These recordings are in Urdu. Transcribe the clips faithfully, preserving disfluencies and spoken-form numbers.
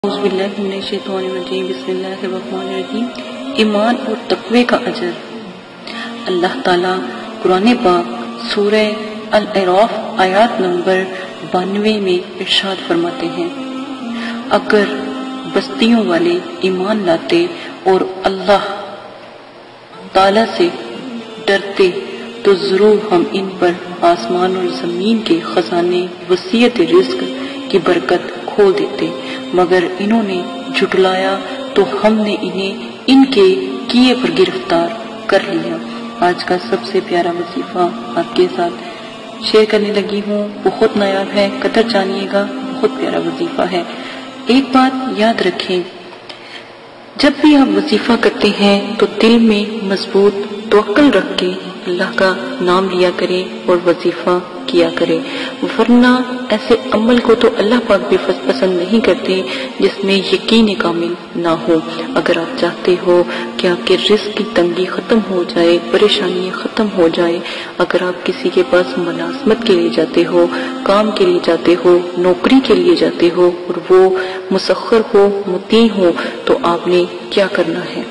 اعوذ باللہ من الشیطان الرجیم بسم اللہ الرحمن الرحیم۔ ایمان اور تقوی کا اجر۔ اللہ تعالیٰ قرآن پاک سورہ الاعراف آیات نمبر بانوے میں ارشاد فرماتے ہیں، اگر بستیوں والے ایمان لاتے اور اللہ تعالیٰ سے ڈرتے تو ضرور ہم ان پر آسمان اور زمین کے خزانے وسعت رزق کی برکت کھول دیتے، مگر انہوں نے جھٹلایا تو ہم نے انہیں ان کے کیے پر گرفتار کر لیا۔ آج کا سب سے پیارا وظیفہ آپ کے ساتھ شیئر کرنے لگی ہوں، بہت نایاب ہے، قدر جانیے گا، بہت پیارا وظیفہ ہے۔ ایک بات یاد رکھیں، جب بھی آپ وظیفہ کرتے ہیں تو دل میں مضبوط توکل رکھ کے اللہ کا نام لیا کریں اور وظیفہ کیا کریں، ورنہ ایسے عمل کو تو اللہ پاک بھی پسند نہیں کرتے جس میں یقین کامل نہ ہو۔ اگر آپ چاہتے ہو کہ آپ کے رزق کی تنگی ختم ہو جائے، پریشانی ختم ہو جائے، اگر آپ کسی کے پاس ملازمت کے لیے جاتے ہو، کام کے لیے جاتے ہو، نوکری کے لیے جاتے ہو اور وہ مسخر ہو، مطیع ہو، تو آپ نے کیا کرنا ہے؟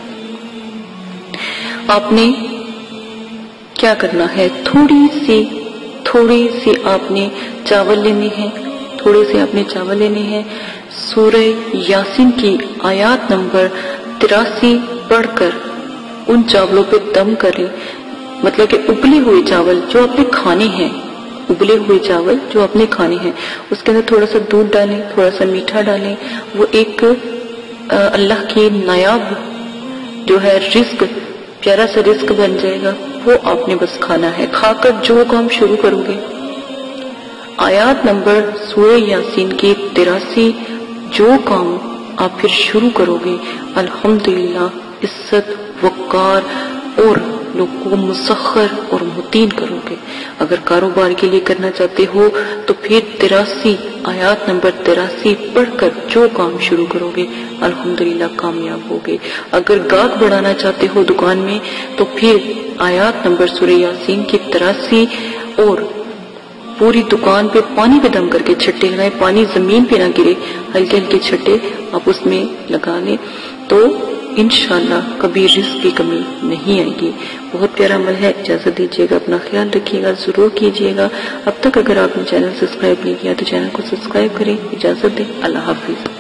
آپ نے کیا کرنا ہے؟ تھوڑی سی تھوڑے سے آپ نے چاول لینے ہیں، تھوڑے سے آپ نے چاول لینے ہیں، سورہ یاسین کی آیات نمبر تراسی پڑھ کر ان چاولوں پہ دم کریں، مطلب کہ ابلے ہوئے چاول جو آپ نے کھانے ہیں، ابلے ہوئے چاول جو آپ نے کھانے ہیں، اس کے اندر تھوڑا سا دودھ ڈالیں، تھوڑا سا میٹھا ڈالیں، وہ ایک اللہ کی نایاب جو ہے رزق، پیارا سا رزق بن جائے گا، وہ آپ نے بس کھانا ہے۔ کھا کر جو کام شروع کرو گے، آیات نمبر سورہ یاسین کی تراسی، جو کام آپ پھر شروع کرو گے، الحمدللہ عزت وقار اور لوگوں کو مسخر اور متین کرو گے۔ اگر کاروبار کے لیے کرنا چاہتے ہو تو پھر تراسی آیات نمبر تراسی پڑھ کر جو کام شروع کرو گے، الحمدللہ کامیاب ہوگے۔ اگر گاہک بڑھانا چاہتے ہو دکان میں تو پھر آیات نمبر سورہ یاسین کی تراسی اور پوری دکان پہ پانی پہ دم کر کے چھٹے لگائیں، پانی زمین پہ نہ گرے، ہلکے ہلکے چھٹے آپ اس میں لگا لیں، تو انشاءاللہ کبھی رزق کی کمی نہیں آئے گی۔ بہت پیارا عمل ہے، اجازت دیجیے گا، اپنا خیال رکھیے گا، ضرور کیجیے گا۔ اب تک اگر آپ نے چینل سبسکرائب نہیں کیا تو چینل کو سبسکرائب کریں۔ اجازت دیں، اللہ حافظ۔